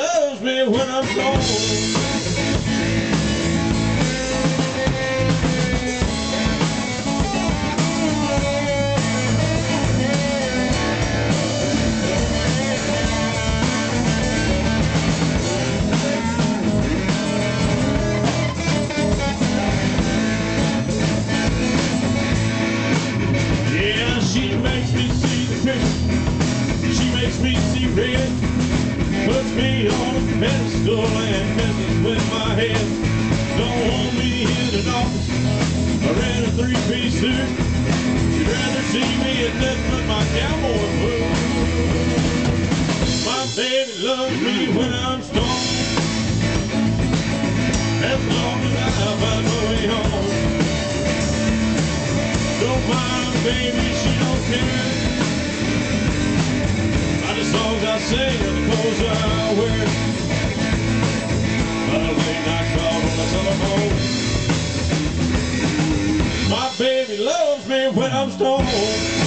loves me when I'm stoned. She makes me see the picture, she makes me see red, puts me on a pedestal and messes with my head. Don't want me in an office or in a three-piece suit. She'd rather see me in nothing but my cowboy boots. My baby loves me when I'm stoned, as long as I find my way home. Don't mind, baby, she don't care. By the songs I sing and the clothes I wear. By the late night call on the telephone. My baby loves me when I'm stoned.